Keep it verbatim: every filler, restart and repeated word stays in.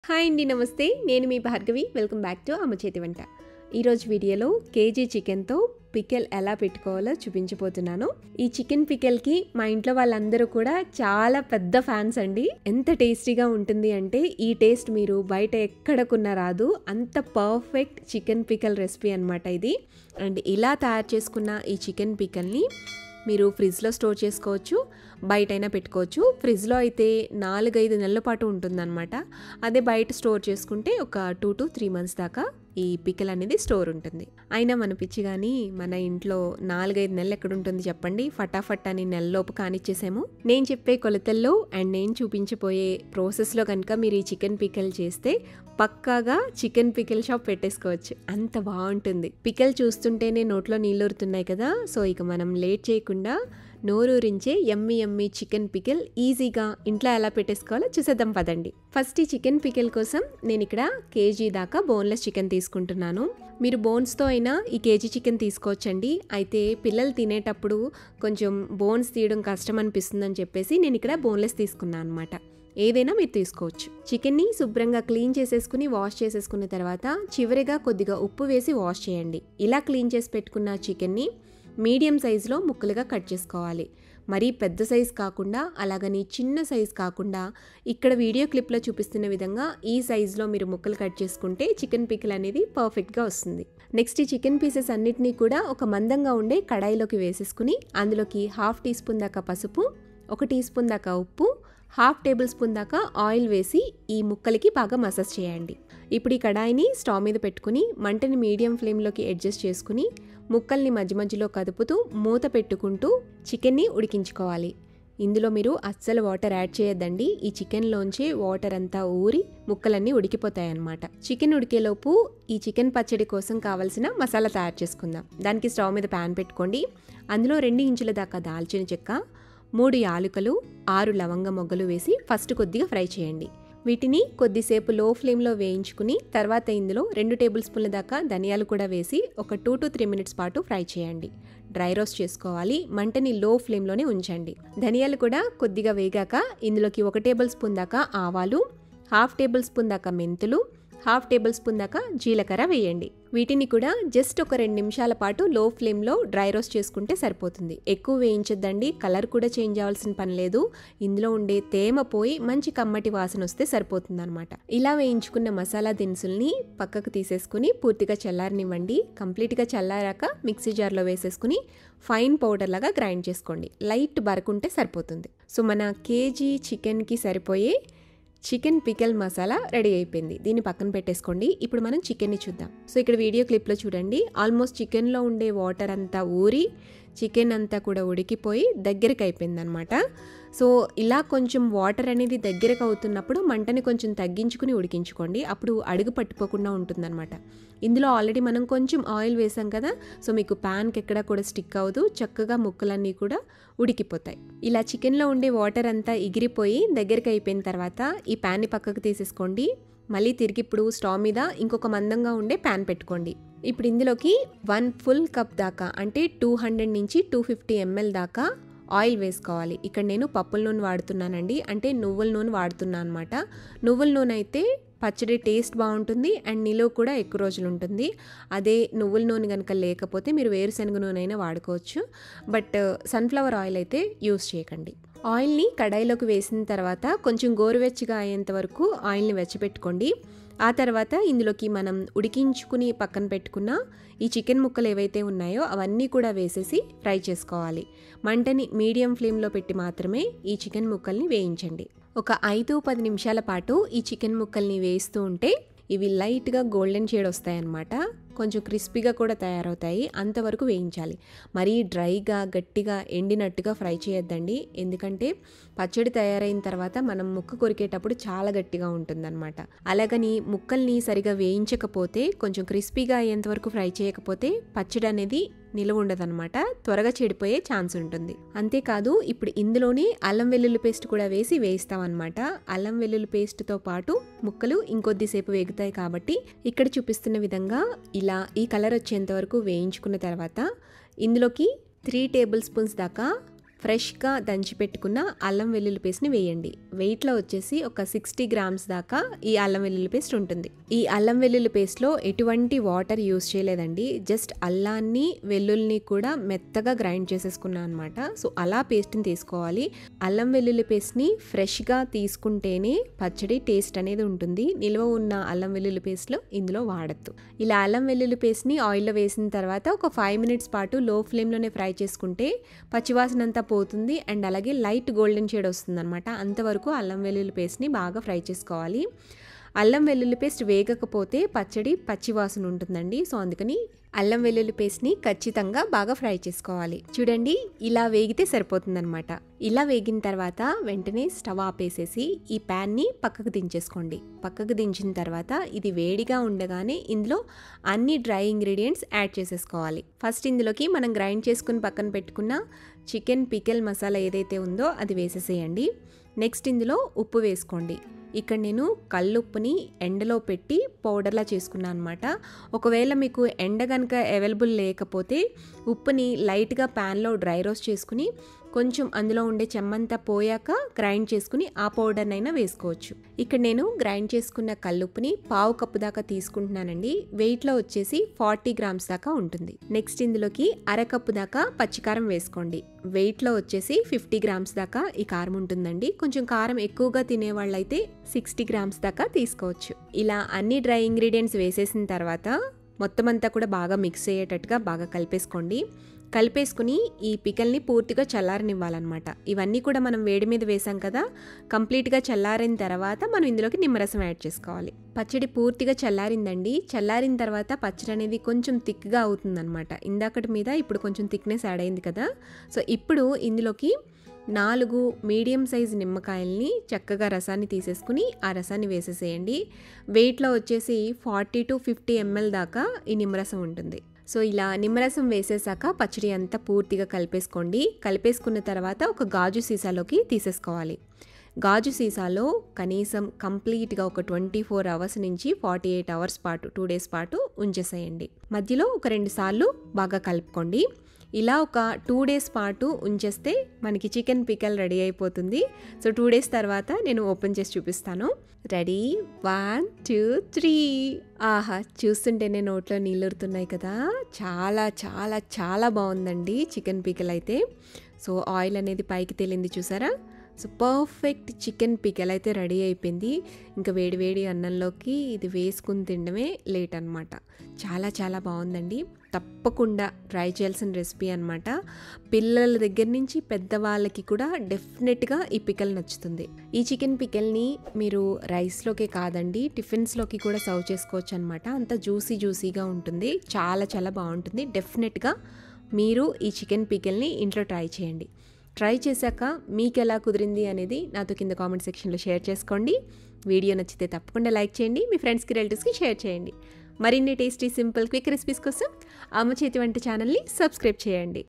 Hi అండి, నమస్తే. నేను మీ భార్గవి. వెల్కమ్ బ్యాక్ టు అమ్మ చేతి వంట. ఈరోజు వీడియోలో కేజీ చికెన్తో పికెల్ ఎలా పెట్టుకోవాలో చూపించబోతున్నాను. ఈ చికెన్ పికెల్కి మా ఇంట్లో వాళ్ళందరూ కూడా చాలా పెద్ద ఫ్యాన్స్ అండి. ఎంత టేస్టీగా ఉంటుంది అంటే ఈ టేస్ట్ మీరు బయట ఎక్కడ కొన్నా రాదు. అంత పర్ఫెక్ట్ చికెన్ పికెల్ రెసిపీ అనమాట ఇది. అండ్ ఇలా తయారు చేసుకున్న ఈ చికెన్ పికెల్ని మీరు ఫ్రిడ్జ్లో స్టోర్ చేసుకోవచ్చు, బయటైనా పెట్టుకోవచ్చు. ఫ్రిడ్జ్లో అయితే నాలుగైదు నెలల పాటు ఉంటుందన్నమాట. అదే బయట స్టోర్ చేసుకుంటే ఒక టూ టు త్రీ మంత్స్ దాకా ఈ పికెల్ అనేది స్టోర్ ఉంటుంది. అయినా మన పిచ్చి కానీ మన ఇంట్లో నాలుగైదు నెలలు ఎక్కడ ఉంటుంది చెప్పండి. ఫటాఫట్ అని నెలలోపు కానిచ్చేసాము. నేను చెప్పే కొలతల్లో అండ్ నేను చూపించబోయే ప్రాసెస్లో కనుక మీరు ఈ చికెన్ పికెల్ చేస్తే పక్కాగా చికెన్ పికెల్ షాప్ పెట్టేసుకోవచ్చు. అంత బాగుంటుంది. పికెల్ చూస్తుంటేనే నోట్లో నీళ్ళూరుతున్నాయి కదా. సో ఇక మనం లేట్ చేయకుండా నోరూరించే యమ్మీ యమ్మీ చికెన్ పికెల్ ఈజీగా ఇంట్లో ఎలా పెట్టేసుకోవాలో చూసేద్దాం పదండి. ఫస్ట్ ఈ చికెన్ పికెల్ కోసం నేను ఇక్కడ కేజీ దాకా బోన్లెస్ చికెన్ తీసుకుంటున్నాను. మీరు బోన్స్తో అయినా ఈ కేజీ చికెన్ తీసుకోవచ్చండి. అయితే పిల్లలు తినేటప్పుడు కొంచెం బోన్స్ తీయడం కష్టం అనిపిస్తుందని చెప్పేసి నేను ఇక్కడ బోన్లెస్ తీసుకున్నాను అనమాట. ఏదైనా మీరు తీసుకోవచ్చు. చికెన్ని శుభ్రంగా క్లీన్ చేసేసుకుని వాష్ చేసేసుకున్న తర్వాత చివరిగా కొద్దిగా ఉప్పు వేసి వాష్ చేయండి. ఇలా క్లీన్ చేసి పెట్టుకున్న చికెన్ని మీడియం సైజులో ముక్కలుగా కట్ చేసుకోవాలి. మరీ పెద్ద సైజు కాకుండా అలాగని చిన్న సైజు కాకుండా ఇక్కడ వీడియో క్లిప్లో చూపిస్తున్న విధంగా ఈ సైజులో మీరు ముక్కలు కట్ చేసుకుంటే చికెన్ పికిల్ అనేది పర్ఫెక్ట్గా వస్తుంది. నెక్స్ట్ ఈ చికెన్ పీసెస్ అన్నిటినీ కూడా ఒక మందంగా ఉండే కడాయిలోకి వేసేసుకుని అందులోకి హాఫ్ టీ స్పూన్ దాకా పసుపు, ఒక టీ స్పూన్ దాకా ఉప్పు, హాఫ్ టేబుల్ స్పూన్ దాకా ఆయిల్ వేసి ఈ ముక్కలకి బాగా మసాజ్ చేయండి. ఇప్పుడు ఈ కడాయిని స్టవ్ మీద పెట్టుకుని మంటని మీడియం ఫ్లేమ్లోకి అడ్జస్ట్ చేసుకుని ముక్కల్ని మధ్య మధ్యలో కదుపుతూ మూత పెట్టుకుంటూ చికెన్ని ఉడికించుకోవాలి. ఇందులో మీరు అస్సలు వాటర్ యాడ్ చేయొద్దండి. ఈ చికెన్లోంచి వాటర్ అంతా ఊరి ముక్కలన్నీ ఉడికిపోతాయి అన్నమాట. చికెన్ ఉడికేలోపు ఈ చికెన్ పచ్చడి కోసం కావాల్సిన మసాలా తయారు చేసుకుందాం. దానికి స్టవ్ మీద ప్యాన్ పెట్టుకోండి. అందులో రెండు ఇంచుల దాకా దాల్చిన చెక్క, మూడు యాలుకలు, ఆరు లవంగ మొగ్గలు వేసి ఫస్ట్ కొద్దిగా ఫ్రై చేయండి. వీటిని కొద్దిసేపు లో ఫ్లేమ్లో వేయించుకుని తర్వాత ఇందులో రెండు టేబుల్ స్పూన్ల దాకా ధనియాలు కూడా వేసి ఒక టూ టు త్రీ మినిట్స్ పాటు ఫ్రై చేయండి. డ్రై రోస్ట్ చేసుకోవాలి. మంటని లో ఫ్లేమ్లోనే ఉంచండి. ధనియాలు కూడా కొద్దిగా వేగాక ఇందులోకి ఒక టేబుల్ స్పూన్ దాకా ఆవాలు, హాఫ్ టేబుల్ స్పూన్ దాకా మెంతులు, హాఫ్ టేబుల్ స్పూన్ దాకా జీలకర్ర వేయండి. వీటిని కూడా జస్ట్ ఒక రెండు నిమిషాల పాటు లో ఫ్లేమ్లో డ్రై రోస్ట్ చేసుకుంటే సరిపోతుంది. ఎక్కువ వేయించొద్దండి. కలర్ కూడా చేంజ్ అవ్వాల్సిన పని లేదు. ఇందులో ఉండే తేమ పోయి మంచి కమ్మటి వాసన వస్తే సరిపోతుంది అనమాట. ఇలా వేయించుకున్న మసాలా దినుసుల్ని పక్కకు తీసేసుకుని పూర్తిగా చల్లారనివ్వండి. కంప్లీట్గా చల్లారాక మిక్సీ జార్లో వేసేసుకుని ఫైన్ పౌడర్ లాగా గ్రైండ్ చేసుకోండి. లైట్ బరకుంటే సరిపోతుంది. సో మన కేజీ చికెన్కి సరిపోయే చికెన్ పికెల్ మసాలా రెడీ అయిపోయింది. దీన్ని పక్కన పెట్టేసుకోండి. ఇప్పుడు మనం చికెన్ని చూద్దాం. సో ఇక్కడ వీడియో క్లిప్లో చూడండి, ఆల్మోస్ట్ చికెన్లో ఉండే వాటర్ అంతా ఊరి చికెన్ అంతా కూడా ఉడికిపోయి దగ్గరికి అయిపోయింది అనమాట. సో ఇలా కొంచెం వాటర్ అనేది దగ్గరకు అవుతున్నప్పుడు మంటని కొంచెం తగ్గించుకుని ఉడికించుకోండి. అప్పుడు అడుగు పట్టిపోకుండా ఉంటుందన్నమాట. ఇందులో ఆల్రెడీ మనం కొంచెం ఆయిల్ వేసాం కదా. సో మీకు ప్యాన్కి ఎక్కడా కూడా స్టిక్ అవ్వదు. చక్కగా ముక్కలన్నీ కూడా ఉడికిపోతాయి. ఇలా చికెన్లో ఉండే వాటర్ అంతా ఎగిరిపోయి దగ్గరికి అయిపోయిన తర్వాత ఈ ప్యాన్ని పక్కకు తీసేసుకోండి. మళ్ళీ తిరిగి ఇప్పుడు స్టవ్ మీద ఇంకొక మందంగా ఉండే ప్యాన్ పెట్టుకోండి. ఇప్పుడు ఇందులోకి వన్ ఫుల్ కప్ దాకా అంటే టూ హండ్రెడ్ నుంచి టూ ఫిఫ్టీ ఎంఎల్ దాకా ఆయిల్ వేసుకోవాలి. ఇక్కడ నేను పప్పుల నూనె వాడుతున్నానండి, అంటే నువ్వుల నూనె వాడుతున్నాను అనమాట. నువ్వుల నూనె అయితే పచ్చడి టేస్ట్ బాగుంటుంది అండ్ నిలువ కూడా ఎక్కువ రోజులు ఉంటుంది. అదే నువ్వుల నూనె కనుక లేకపోతే మీరు వేరుశనగ నూనె అయినా వాడుకోవచ్చు. బట్ సన్ఫ్లవర్ ఆయిల్ అయితే యూస్ చేయకండి. ఆయిల్ని కడాయిలోకి వేసిన తర్వాత కొంచెం గోరువెచ్చగా అయ్యేంత వరకు ఆయిల్ని వెచ్చపెట్టుకోండి. ఆ తర్వాత ఇందులోకి మనం ఉడికించుకుని పక్కన పెట్టుకున్న ఈ చికెన్ ముక్కలు ఏవైతే ఉన్నాయో అవన్నీ కూడా వేసేసి ఫ్రై చేసుకోవాలి. మంటని మీడియం ఫ్లేమ్లో పెట్టి మాత్రమే ఈ చికెన్ ముక్కల్ని వేయించండి. ఒక ఐదు పది నిమిషాల పాటు ఈ చికెన్ ముక్కల్ని వేస్తూ ఉంటే ఇవి లైట్గా గోల్డెన్ షేడ్ వస్తాయన్నమాట. కొంచెం క్రిస్పీగా కూడా తయారవుతాయి. అంతవరకు వేయించాలి. మరీ డ్రైగా గట్టిగా ఎండినట్టుగా ఫ్రై చేయొద్దండి. ఎందుకంటే పచ్చడి తయారైన తర్వాత మనం ముక్క కొరికేటప్పుడు చాలా గట్టిగా ఉంటుందన్నమాట. అలాగని ముక్కల్ని సరిగా వేయించకపోతే కొంచెం క్రిస్పీగా అయ్యేంత వరకు ఫ్రై చేయకపోతే పచ్చడి అనేది నిలువ ఉండదన్నమాట. త్వరగా చెడిపోయే ఛాన్స్ ఉంటుంది. అంతేకాదు ఇప్పుడు ఇందులోనే అల్లం వెల్లుల్లి పేస్ట్ కూడా వేసి వేయిస్తాం అనమాట. అల్లం వెల్లుల్లి పేస్ట్తో పాటు ముక్కలు ఇంకొద్దిసేపు వేగుతాయి కాబట్టి ఇక్కడ చూపిస్తున్న విధంగా ఇలా ఈ కలర్ వచ్చేంత వరకు వేయించుకున్న తర్వాత ఇందులోకి త్రీ టేబుల్ స్పూన్స్ దాకా ఫ్రెష్గా దంచి పెట్టుకున్న అల్లం వెల్లుల్లి పేస్ట్ని వేయండి. వెయిట్లో వచ్చేసి ఒక సిక్స్టీ గ్రామ్స్ దాకా ఈ అల్లం వెల్లుల్లి పేస్ట్ ఉంటుంది. ఈ అల్లం వెల్లుల్లి పేస్ట్లో ఎటువంటి వాటర్ యూస్ చేయలేదండి. జస్ట్ అల్లాన్ని వెల్లుల్లిని కూడా మెత్తగా గ్రైండ్ చేసేసుకున్నాను అనమాట. సో అలా పేస్ట్ని తీసుకోవాలి. అల్లం వెల్లుల్లి పేస్ట్ని ఫ్రెష్గా తీసుకుంటేనే పచ్చడి టేస్ట్ అనేది ఉంటుంది. నిల్వ ఉన్న అల్లం వెల్లుల్లి పేస్ట్లో ఇందులో వాడద్దు. ఇలా అల్లం వెల్లుల్లి పేస్ట్ని ఆయిల్లో వేసిన తర్వాత ఒక ఫైవ్ మినిట్స్ పాటు లో ఫ్లేమ్లోనే ఫ్రై చేసుకుంటే పచ్చివాసన అంతా పోతుంది అండ్ అలాగే లైట్ గోల్డెన్ షేడ్ వస్తుందన్నమాట. అంతవరకు అల్లం వెల్లుల్లి పేస్ట్ని బాగా ఫ్రై చేసుకోవాలి. అల్లం వెల్లుల్లి పేస్ట్ వేగకపోతే పచ్చడి పచ్చివాసన ఉంటుందండి. సో అందుకని అల్లం వెల్లుల్లి పేస్ట్ని ఖచ్చితంగా బాగా ఫ్రై చేసుకోవాలి. చూడండి, ఇలా వేగితే సరిపోతుందన్నమాట. ఇలా వేగిన తర్వాత వెంటనే స్టవ్ ఆపేసేసి ఈ ప్యాన్ని పక్కకు దించేసుకోండి. పక్కకు దించిన తర్వాత ఇది వేడిగా ఉండగానే ఇందులో అన్ని డ్రై ఇంగ్రీడియంట్స్ యాడ్ చేసేసుకోవాలి. ఫస్ట్ ఇందులోకి మనం గ్రైండ్ చేసుకుని పక్కన పెట్టుకున్న చికెన్ పికెల్ మసాలా ఏదైతే ఉందో అది వేసేసేయండి. నెక్స్ట్ ఇందులో ఉప్పు వేసుకోండి. ఇక్కడ నేను కల్లుప్పుని ఎండలో పెట్టి పౌడర్లా చేసుకున్నాను అనమాట. ఒకవేళ మీకు ఎండ కనుక అవైలబుల్ లేకపోతే ఉప్పుని లైట్గా ప్యాన్లో డ్రై రోస్ట్ చేసుకుని కొంచెం అందులో ఉండే చెమ్మంతా పోయాక గ్రైండ్ చేసుకుని ఆ పౌడర్నైనా వేసుకోవచ్చు. ఇక్కడ నేను గ్రైండ్ చేసుకున్న కల్లుప్పుని పావు కప్పు దాకా తీసుకుంటున్నానండి. వెయిట్లో వచ్చేసి ఫార్టీ గ్రామ్స్ దాకా ఉంటుంది. నెక్స్ట్ ఇందులోకి అరకప్పు దాకా పచ్చికారం వేసుకోండి. వెయిట్లో వచ్చేసి ఫిఫ్టీ గ్రామ్స్ దాకా ఈ కారం ఉంటుందండి. కొంచెం కారం ఎక్కువగా తినేవాళ్ళైతే సిక్స్టీ గ్రామ్స్ దాకా తీసుకోవచ్చు. ఇలా అన్ని డ్రై ఇంగ్రీడియంట్స్ వేసేసిన తర్వాత మొత్తం అంతా కూడా బాగా మిక్స్ అయ్యేటట్టుగా బాగా కలిపేసుకోండి. కలిపేసుకుని ఈ పికల్ని పూర్తిగా చల్లారనివ్వాలన్నమాట. ఇవన్నీ కూడా మనం వేడి మీద వేసాం కదా, కంప్లీట్గా చల్లారిన తర్వాత మనం ఇందులోకి నిమ్మరసం యాడ్ చేసుకోవాలి. పచ్చడి పూర్తిగా చల్లారిందండి. చల్లారిన తర్వాత పచ్చడి అనేది కొంచెం థిక్గా అవుతుందన్నమాట. ఇందాకటి మీద ఇప్పుడు కొంచెం థిక్నెస్ యాడ్ అయింది కదా. సో ఇప్పుడు ఇందులోకి నాలుగు మీడియం సైజ్ నిమ్మకాయల్ని చక్కగా రసాన్ని తీసేసుకుని ఆ రసాన్ని వేసేసేయండి. వెయిట్లో వచ్చేసి ఫార్టీ టు ఫిఫ్టీ ఎంఎల్ దాకా ఈ నిమ్మరసం ఉంటుంది. సో ఇలా నిమ్మరసం వేసేసాక పచ్చడి అంతా పూర్తిగా కలిపేసుకోండి. కలిపేసుకున్న తర్వాత ఒక గాజు సీసాలోకి తీసేసుకోవాలి. గాజు సీసాలో కనీసం కంప్లీట్గా ఒక ట్వంటీ ఫోర్ అవర్స్ నుంచి forty eight hours two days డేస్ పాటు ఉంచేసేయండి. మధ్యలో ఒక రెండు సార్లు బాగా కలుపుకోండి. ఇలా ఒక టూ డేస్ పాటు ఉంచేస్తే మనకి చికెన్ పికల్ రెడీ అయిపోతుంది. సో టూ డేస్ తర్వాత నేను ఓపెన్ చేసి చూపిస్తాను. Ready, one two three. ఆహా, చూస్తుంటేనే నోట్లో నీళ్ళురుతున్నాయి కదా. చాలా చాలా చాలా బాగుందండి చికెన్ పికల్ అయితే. సో ఆయిల్ అనేది పైకి తేలింది చూసారా. సో పర్ఫెక్ట్ చికెన్ పికల్ అయితే రెడీ అయిపోయింది. ఇంకా వేడి వేడి అన్నంలోకి ఇది వేసుకుని తినడమే లేట్ అనమాట. చాలా చాలా బాగుందండి. తప్పకుండా ట్రై చేయాల్సిన రెసిపీ అనమాట. పిల్లల దగ్గర నుంచి పెద్దవాళ్ళకి కూడా డెఫినెట్గా ఈ పికల్ నచ్చుతుంది. ఈ చికెన్ పికల్ని మీరు రైస్లోకే కాదండి టిఫిన్స్లోకి కూడా సర్వ్ చేసుకోవచ్చు అనమాట. అంత జ్యూసీ జ్యూసీగా ఉంటుంది. చాలా చాలా బాగుంటుంది. డెఫినెట్గా మీరు ఈ చికెన్ పికల్ని ఇంట్లో ట్రై చేయండి. ట్రై చేశాక మీకు ఎలా కుదిరింది అనేది నాతో కింద కామెంట్ సెక్షన్లో షేర్ చేసుకోండి. వీడియో నచ్చితే తప్పకుండా లైక్ చేయండి. మీ ఫ్రెండ్స్కి రిలేటివ్స్కి షేర్ చేయండి. మరిన్ని టేస్టీ సింపుల్ క్విక్ రెసిపీస్ కోసం అమ్మ చేతి వంట ఛానల్ని సబ్స్క్రైబ్ చేయండి.